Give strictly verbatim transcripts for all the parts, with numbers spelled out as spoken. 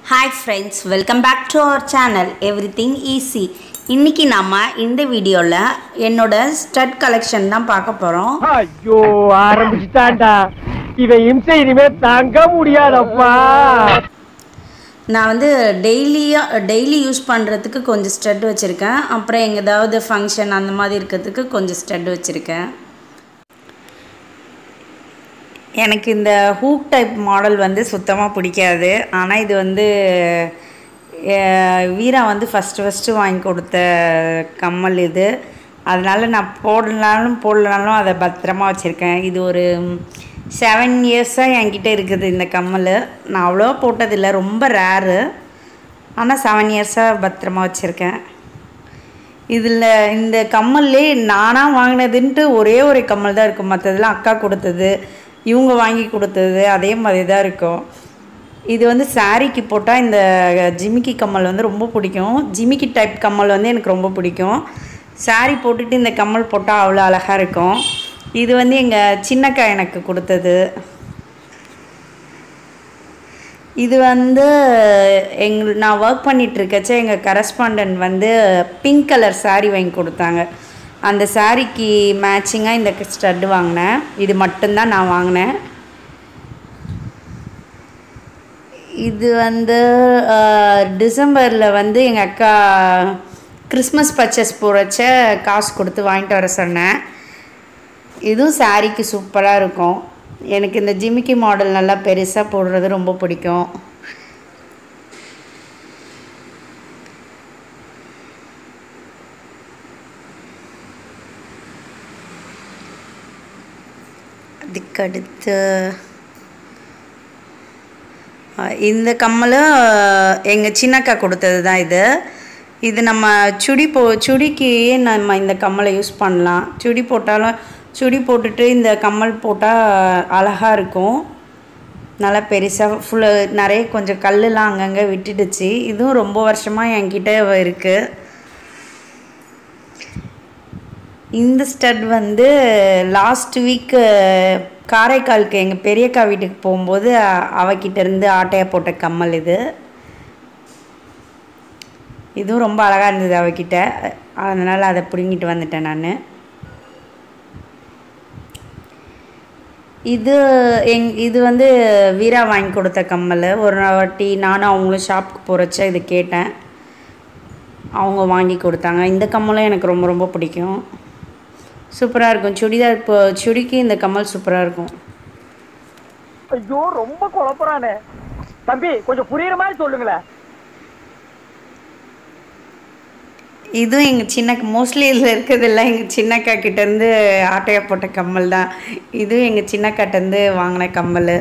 Hi friends, welcome back to our channel Everything Easy. இன்னைக்கு நாம இந்த வீடியோல என்னோட ஸ்டட் கலெக்ஷன் தான் பார்க்க போறோம். ஐயோ ஆரம்பிச்சிட்டான்டா. இவன் இம்சை இனிமே தாங்க முடியாதப்பா. நான் வந்து டெய்லி டெய்லி யூஸ் பண்றதுக்கு கொஞ்சம் ஸ்டட் வச்சிருக்கேன். அப்புறம் எங்கேயாவது ஃபங்க்ஷன் அந்த மாதிரி இருக்கிறதுக்கு கொஞ்சம் ஸ்டட் வச்சிருக்கேன். எனக்கு இந்த ஹூக் டைப் மாடல் வந்து சுத்தமாக பிடிக்காது. ஆனால் இது வந்து வீரா வந்து ஃபஸ்ட்டு ஃபஸ்ட்டு வாங்கி கொடுத்த கம்மல் இது. அதனால் நான் போடலாலும் போடலாலும் அதை பத்திரமா வச்சுருக்கேன். இது ஒரு செவன் இயர்ஸாக என்கிட்ட இருக்குது இந்த கம்மல். நான் அவ்வளோவா போட்டதில்லை, ரொம்ப ரேரு. ஆனால் செவன் இயர்ஸாக பத்திரமா வச்சுருக்கேன். இதில் இந்த கம்மல்லே நானாக வாங்கினதுன்ட்டு ஒரே ஒரு கம்மல் தான் இருக்கும். மற்றதெல்லாம் அக்கா கொடுத்தது, இவங்க வாங்கி கொடுத்தது, அதே மாதிரி தான் இருக்கும். இது வந்து சாரீக்கு போட்டால் இந்த ஜிமிக்கி கம்மல் வந்து ரொம்ப பிடிக்கும். ஜிமிக்கி டைப் கம்மல் வந்து எனக்கு ரொம்ப பிடிக்கும். சாரீ போட்டுட்டு இந்த கம்மல் போட்டால் அவ்வளோ அழகாக இருக்கும். இது வந்து எங்கள் சின்னக்கா எனக்கு கொடுத்தது. இது வந்து எங் நான் ஒர்க் பண்ணிகிட்ருக்கச்சே எங்கள் கரஸ்பாண்டன்ட் வந்து பிங்க் கலர் சாரீ வாங்கி கொடுத்தாங்க. அந்த சாரீக்கு மேட்சிங்காக இந்த ஸ்டட் வாங்கினேன். இது மட்டும்தான் நான் வாங்கினேன். இது வந்து டிசம்பரில் வந்து எங்கள் அக்கா கிறிஸ்மஸ் பர்ச்சேஸ் போகிறச்ச காசு கொடுத்து வாங்கிட்டு வர சொன்னேன். இதுவும் சாரீக்கு சூப்பராக இருக்கும். எனக்கு இந்த ஜிமிக்கி மாடல் நல்லா பெருசாக போடுறது ரொம்ப பிடிக்கும். அதுக்கடுத்து இந்த கம்மல் எங்கள் சின்னக்கா கொடுத்தது தான் இது. இது நம்ம சுடி போ சுடிக்கு நம்ம இந்த கம்மலை யூஸ் பண்ணலாம். சுடி போட்டாலும் சுடி போட்டுட்டு இந்த கம்மல் போட்டால் அழகாக இருக்கும். நல்லா பெருசாக ஃபுல்லு நிறைய கொஞ்சம் கல்லுலாம் அங்கங்கே விட்டுடுச்சு. இதுவும் ரொம்ப வருஷமாக என்கிட்ட இருக்குது. இந்த ஸ்டட் வந்து லாஸ்ட் வீக்கு காரைக்காலுக்கு எங்கள் பெரியக்கா வீட்டுக்கு போகும்போது அவகிட்டேருந்து ஆட்டையாக போட்ட கம்மல் இது. இதுவும் ரொம்ப அழகாக இருந்தது அவகிட்ட. அதனால் அதை பிடுங்கிட்டு வந்துட்டேன் நான். இது எங் இது வந்து வீரா வாங்கி கொடுத்த கம்மல். ஒரு வாட்டி நானும் அவங்களும் ஷாப்புக்கு போகிறச்ச இது கேட்டேன், அவங்க வாங்கி கொடுத்தாங்க. இந்த கம்மலும் எனக்கு ரொம்ப ரொம்ப பிடிக்கும். சூப்பராக இருக்கும். சுடிதார் இப்போ சுடிக்கு இந்த கம்மல் சூப்பராக இருக்கும். ஐயோ ரொம்ப குழப்பறானே தம்பி, கொஞ்சம் புரியுற மாதிரி சொல்லுங்களேன். இதுவும் எங்கள் சின்ன மோஸ்ட்லி இதில் இருக்கிறதெல்லாம் எங்கள் சின்னக்கா கிட்டேருந்து ஆட்டையாக போட்ட கம்மல் தான். இதுவும் எங்கள் சின்னக்காட்டேருந்து வாங்கின கம்மல்.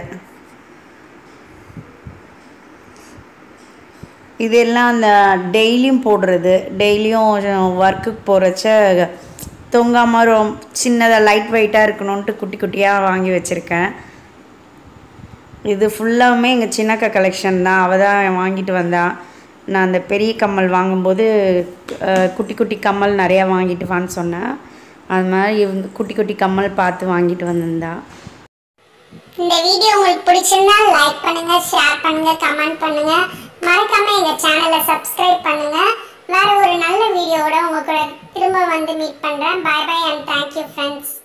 இதெல்லாம் அந்த டெய்லியும் போடுறது, டெய்லியும் ஒர்க்குக்கு போகிறச்ச தொங்காமல் ரொம்ப சின்னதாக லைட் வெயிட்டாக இருக்கணுன்ட்டு குட்டி குட்டியாக வாங்கி வச்சுருக்கேன். இது ஃபுல்லாகவுமே எங்கள் சின்னக்கா கலெக்ஷன் தான். அவள் தான் வாங்கிட்டு வந்தாள். நான் அந்த பெரிய கம்மல் வாங்கும்போது குட்டி குட்டி கம்மல் நிறையா வாங்கிட்டு வான்னு சொன்னேன். அது மாதிரி இவங்க குட்டி குட்டி கம்மல் பார்த்து வாங்கிட்டு வந்திருந்தா. இந்த வீடியோ உங்களுக்கு பிடிச்சிருந்தா லைக் பண்ணுங்க, ஷேர் பண்ணுங்க, கமெண்ட் பண்ணுங்க. மறக்காம எங்க சேனலை சப்ஸ்கிரைப் பண்ணுங்க. வேற ஒரு நல்ல வீடியோவோட உங்க கூட திரும்ப வந்து மீட் பண்றேன். Bye bye and thank you friends.